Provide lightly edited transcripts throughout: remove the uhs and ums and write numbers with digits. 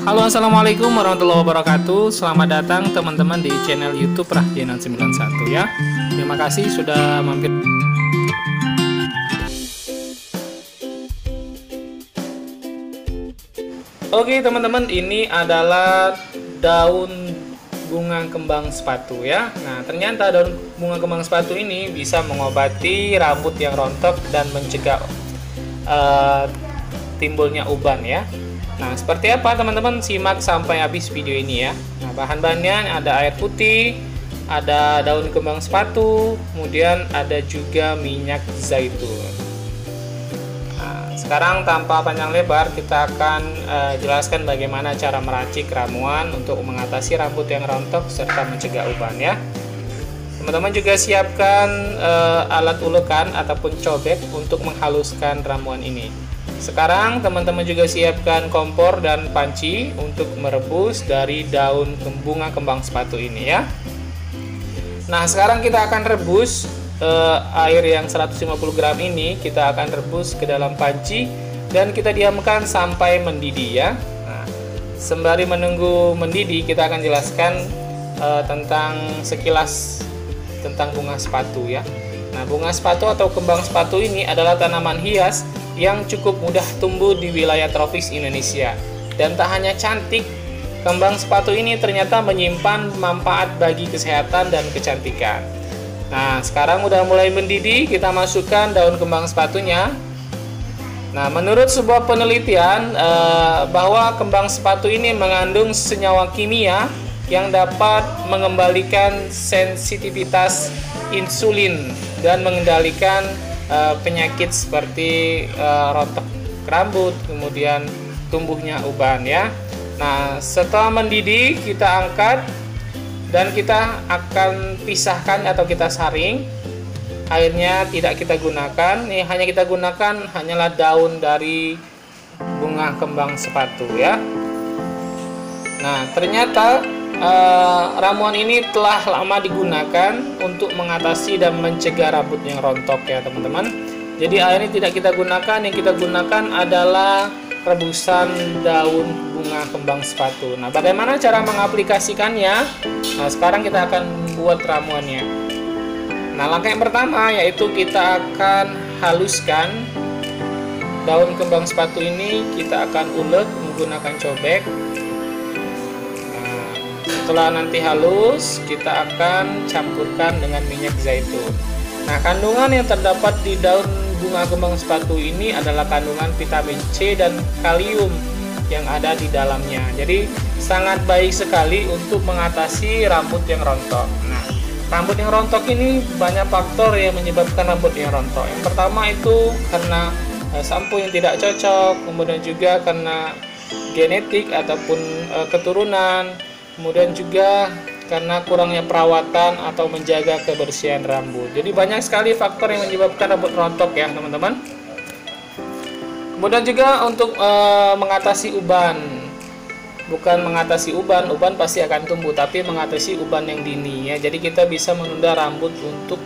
Halo, assalamualaikum warahmatullahi wabarakatuh. Selamat datang teman-teman di channel YouTube Rahdianan 91 ya. Terima kasih sudah mampir. Oke teman-teman, ini adalah daun bunga kembang sepatu ya. Nah, ternyata daun bunga kembang sepatu ini bisa mengobati rambut yang rontok dan mencegah timbulnya uban ya. Nah, seperti apa teman-teman, simak sampai habis video ini ya. Nah, bahan-bahannya ada air putih, ada daun kembang sepatu, kemudian ada juga minyak zaitun. Nah, sekarang tanpa panjang lebar kita akan jelaskan bagaimana cara meracik ramuan untuk mengatasi rambut yang rontok serta mencegah uban ya. Teman-teman juga siapkan alat ulekan ataupun cobek untuk menghaluskan ramuan ini. Sekarang teman-teman juga siapkan kompor dan panci untuk merebus dari daun bunga kembang sepatu ini ya. Nah, sekarang kita akan rebus air yang 150 gram ini, kita akan rebus ke dalam panci dan kita diamkan sampai mendidih ya. Nah, sembari menunggu mendidih, kita akan jelaskan tentang sekilas tentang bunga sepatu ya. Nah, bunga sepatu atau kembang sepatu ini adalah tanaman hias yang cukup mudah tumbuh di wilayah tropis Indonesia. Dan tak hanya cantik, kembang sepatu ini ternyata menyimpan manfaat bagi kesehatan dan kecantikan. Nah, sekarang udah mulai mendidih, kita masukkan daun kembang sepatunya. Nah, menurut sebuah penelitian bahwa kembang sepatu ini mengandung senyawa kimia yang dapat mengembalikan sensitivitas insulin dan mengendalikan penyakit seperti rontok rambut, kemudian tumbuhnya uban ya. Nah, setelah mendidih kita angkat dan kita akan pisahkan atau kita saring. Airnya tidak kita gunakan, ini hanya kita gunakan hanyalah daun dari bunga kembang sepatu ya. Nah, ternyata ramuan ini telah lama digunakan untuk mengatasi dan mencegah rambut yang rontok ya teman-teman. Jadi air ini tidak kita gunakan, yang kita gunakan adalah rebusan daun bunga kembang sepatu. Nah, bagaimana cara mengaplikasikannya? Nah, sekarang kita akan buat ramuannya. Nah, langkah yang pertama yaitu kita akan haluskan daun kembang sepatu ini, kita akan ulek menggunakan cobek. Setelah nanti halus, kita akan campurkan dengan minyak zaitun. Nah, kandungan yang terdapat di daun bunga kembang sepatu ini adalah kandungan vitamin C dan kalium yang ada di dalamnya. Jadi, sangat baik sekali untuk mengatasi rambut yang rontok. Nah, rambut yang rontok ini banyak faktor yang menyebabkan rambut yang rontok. Yang pertama itu karena sampo yang tidak cocok, kemudian juga karena genetik ataupun keturunan. Kemudian juga karena kurangnya perawatan atau menjaga kebersihan rambut. Jadi banyak sekali faktor yang menyebabkan rambut rontok ya teman-teman. Kemudian juga untuk mengatasi uban. Bukan mengatasi uban, uban pasti akan tumbuh, tapi mengatasi uban yang dini ya. Jadi kita bisa menunda rambut untuk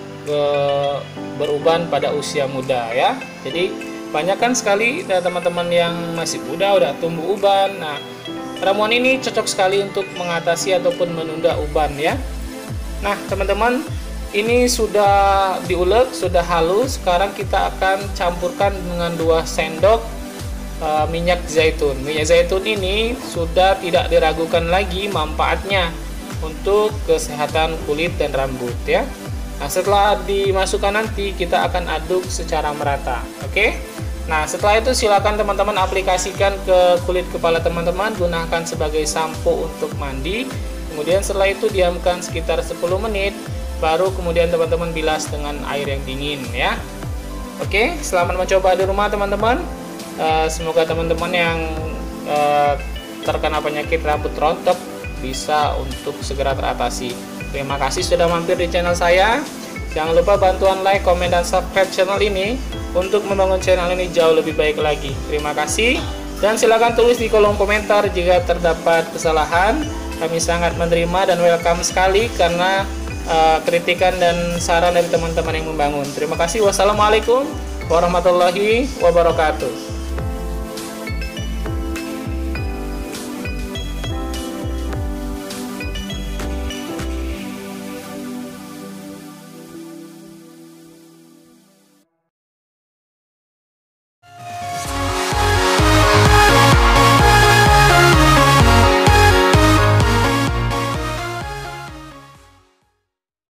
beruban pada usia muda ya. Jadi banyakkan sekali teman-teman yang masih muda udah tumbuh uban. Nah, ramuan ini cocok sekali untuk mengatasi ataupun menunda uban ya. Nah teman-teman, ini sudah diulek, sudah halus. Sekarang kita akan campurkan dengan 2 sendok minyak zaitun. Minyak zaitun ini sudah tidak diragukan lagi manfaatnya untuk kesehatan kulit dan rambut ya. Nah, setelah dimasukkan nanti kita akan aduk secara merata. Oke. Nah, setelah itu silakan teman-teman aplikasikan ke kulit kepala teman-teman, gunakan sebagai sampo untuk mandi. Kemudian setelah itu diamkan sekitar 10 menit, baru kemudian teman-teman bilas dengan air yang dingin ya. Oke, selamat mencoba di rumah teman-teman. Semoga teman-teman yang terkena penyakit rambut rontok bisa untuk segera teratasi. Terima kasih sudah mampir di channel saya. Jangan lupa bantuan like, komen, dan subscribe channel ini untuk membangun channel ini jauh lebih baik lagi. Terima kasih, dan silakan tulis di kolom komentar jika terdapat kesalahan. Kami sangat menerima dan welcome sekali karena kritikan dan saran dari teman-teman yang membangun. Terima kasih. Wassalamualaikum warahmatullahi wabarakatuh.